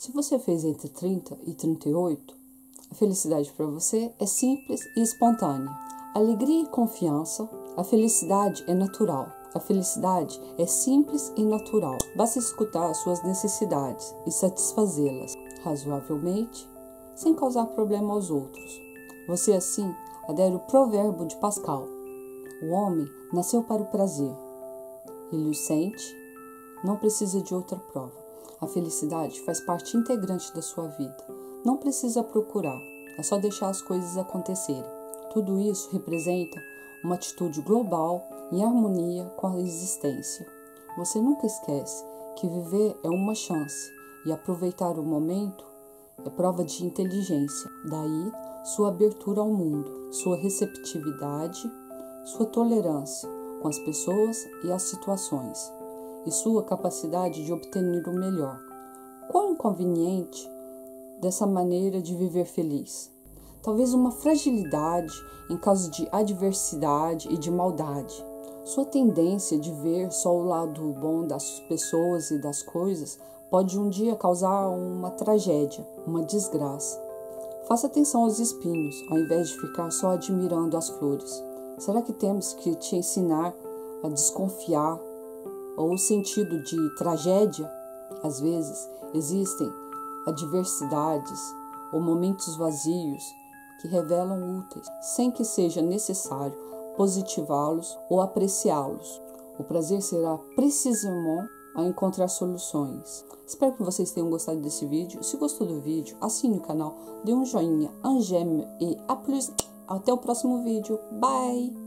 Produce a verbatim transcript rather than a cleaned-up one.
Se você fez entre trinta e trinta e oito, a felicidade para você é simples e espontânea. Alegria e confiança, a felicidade é natural. A felicidade é simples e natural. Basta escutar as suas necessidades e satisfazê-las razoavelmente, sem causar problema aos outros. Você, assim, adere ao provérbio de Pascal: o homem nasceu para o prazer. Ele o sente, não precisa de outra prova. A felicidade faz parte integrante da sua vida. Não precisa procurar, é só deixar as coisas acontecerem. Tudo isso representa uma atitude global em harmonia com a existência. Você nunca esquece que viver é uma chance e aproveitar o momento é prova de inteligência. Daí, sua abertura ao mundo, sua receptividade, sua tolerância com as pessoas e as situações, e sua capacidade de obter o melhor. Qual inconveniente dessa maneira de viver feliz? Talvez uma fragilidade em caso de adversidade e de maldade. Sua tendência de ver só o lado bom das pessoas e das coisas pode um dia causar uma tragédia, uma desgraça. Faça atenção aos espinhos, ao invés de ficar só admirando as flores. Será que temos que te ensinar a desconfiar ou o sentido de tragédia? Às vezes, existem adversidades ou momentos vazios que revelam úteis, sem que seja necessário positivá-los ou apreciá-los. O prazer será precisamente a encontrar soluções. Espero que vocês tenham gostado desse vídeo. Se gostou do vídeo, assine o canal, dê um joinha, um j'aime e a plus. Até o próximo vídeo. Bye!